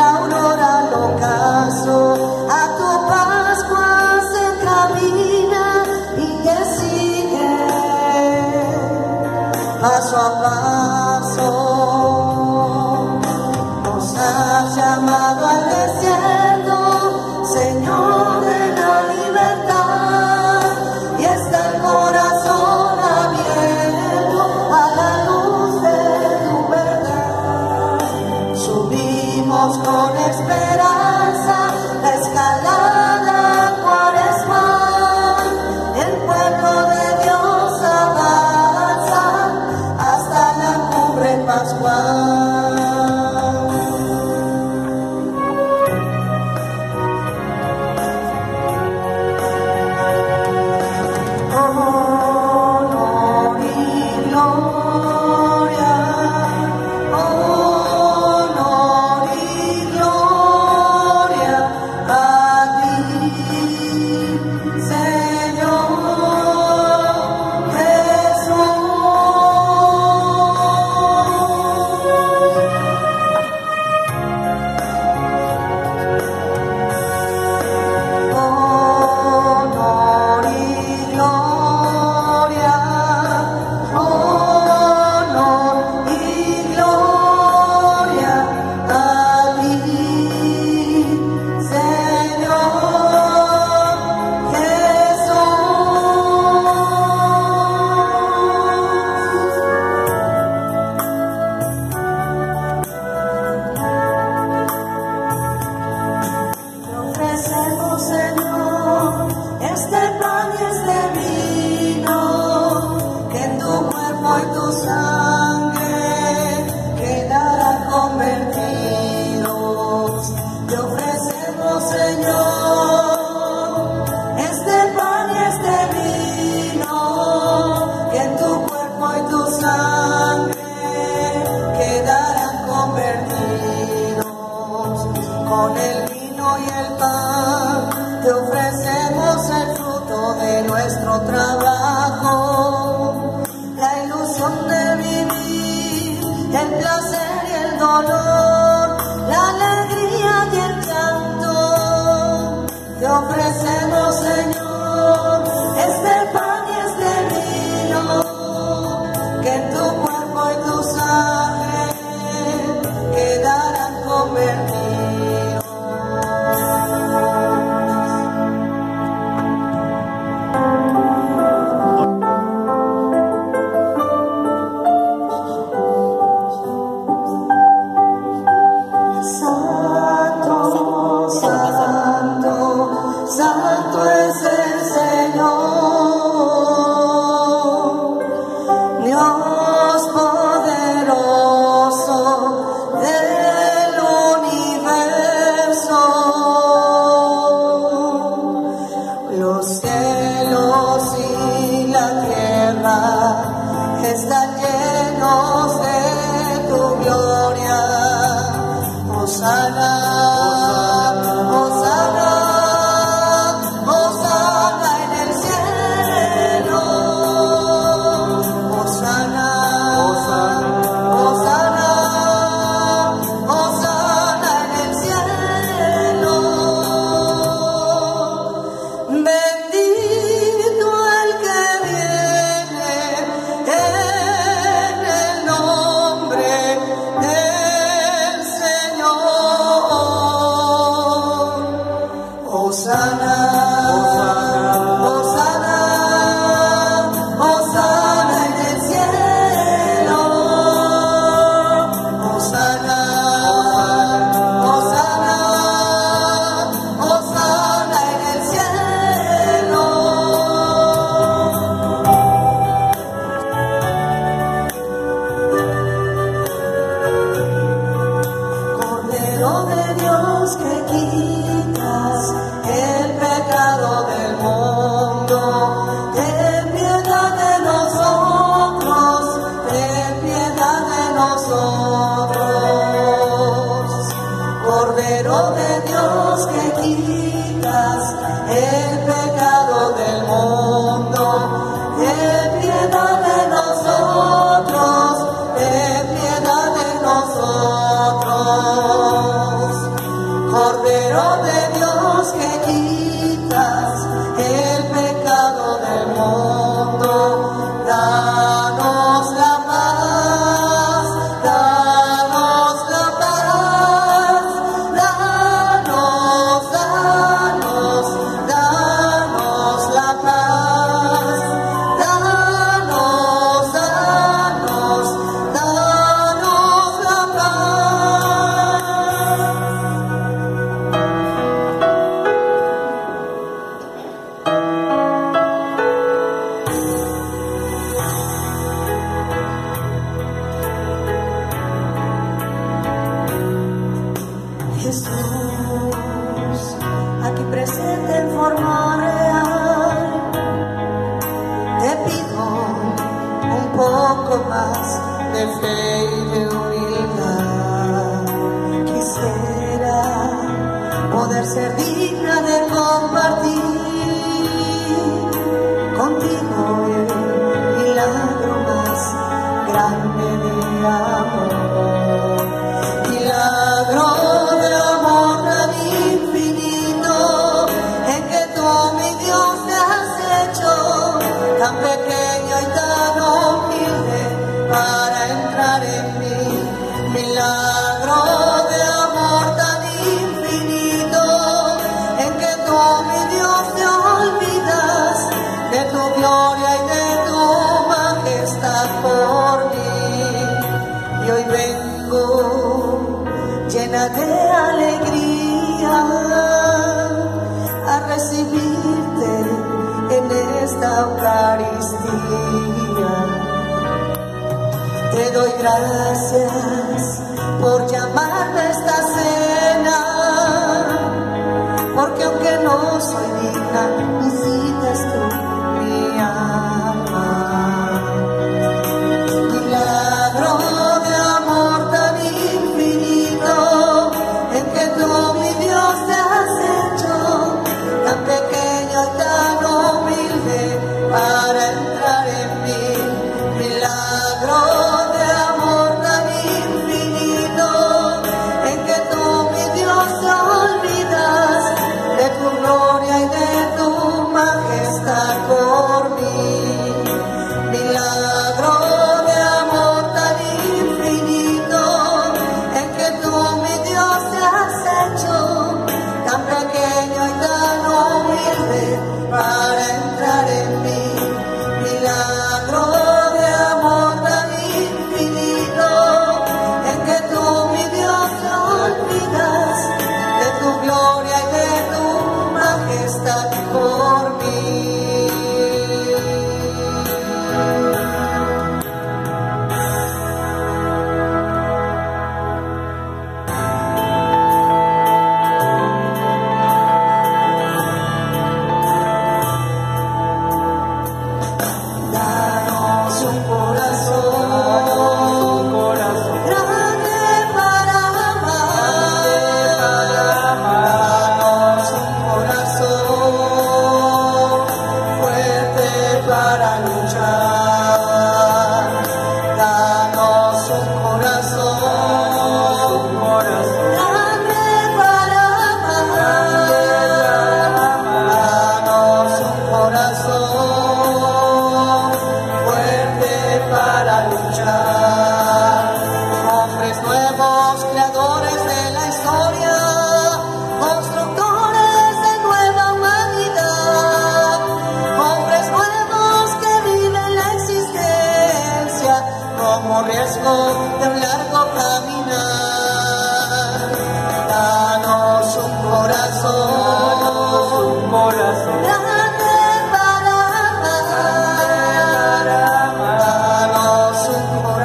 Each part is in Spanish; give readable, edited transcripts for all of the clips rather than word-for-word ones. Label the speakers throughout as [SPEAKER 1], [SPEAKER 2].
[SPEAKER 1] aurora al ocaso, a tu Pascua se camina y que sigue paso a paso. Nos has llamado al desierto, Señor de la libertad, y está el corazón abierto a la luz de tu verdad. Subimos con esperanza la escalada cuaresmal, el pueblo de Dios avanza hasta la cumbre pascual. Con el vino y el pan te ofrecemos el fruto de nuestro trabajo, la ilusión de vivir, el placer y el dolor, la alegría y el llanto. Te ofrecemos, Señor, este pan y este vino, que en tu cuerpo y tu sangre quedarán convertidos. Santo es el Señor, Dios poderoso del universo. Los cielos y la tierra están llenos de tu gloria. Hosana, Hosana. Ten piedad de nosotros. Cordero de Dios que quitas el pecado del mundo, danos la paz, danos la paz, danos, danos, danos la paz, danos, danos, danos la paz. Jesús, aquí presente en forma real, te pido un poco más de fe y de humildad. Quisiera poder ser digna de compartir contigo el milagro más grande de amor. Milagro de amor tan infinito, en que tú, mi Dios, te has hecho tan pequeño y tan humilde para entrar en mí. Milagro de amor tan infinito, en que tú, mi Dios, te olvidas de tu gloria y de tu majestad por mí. Y hoy vengo llena de alegría a recibirte en esta Eucaristía. Te doy gracias por llamarme a esta cena, porque aunque no soy digna, visitas tú mi alma. Milagro de amor tan infinito, en que tú, mi Dios, te has hecho tan pequeño y tan humilde para entrar en mí. Milagro de amor tan infinito, en que tú, mi Dios, te olvidas de tu gloria y de tu majestad por mí. Milagro de amor tan infinito, en que tú, mi Dios, te has hecho tan pequeño y tan humilde para entrar en mí. Milagro de amor tan infinito, en que tú, mi Dios, te olvidas de tu gloria y de tu majestad por mí. Danos un corazón grande para amar. Danos un corazón fuerte para luchar. Danos un corazón grande para amar. Danos un corazón fuerte para luchar. Hombres nuevos, creadores de la historia, constructores de nueva humanidad. Hombres nuevos que viven la existencia como riesgo de un largo caminar. Danos un corazón grande para amar. Danos un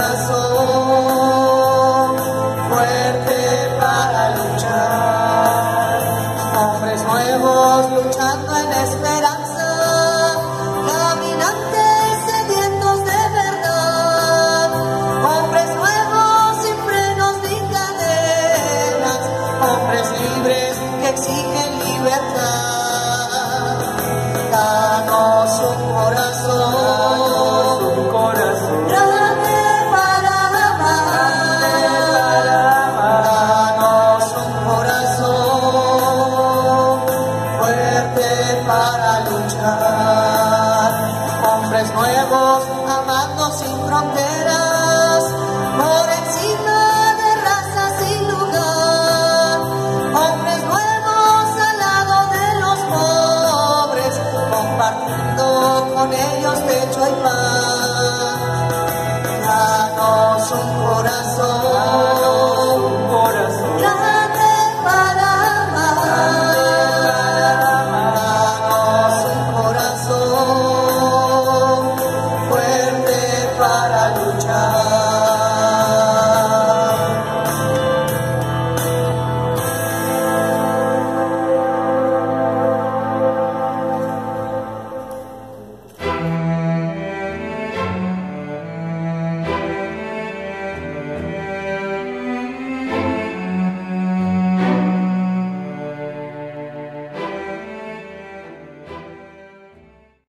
[SPEAKER 1] corazón fuerte para luchar. Hombres nuevos luchando en esperanza, caminantes sedientos de verdad. Hombres nuevos sin frenos ni cadenas, hombres libres que exigen libertad. Danos un corazón grande para amar. Danos un corazón para luchar. Hombres nuevos, amando sin fronteras, por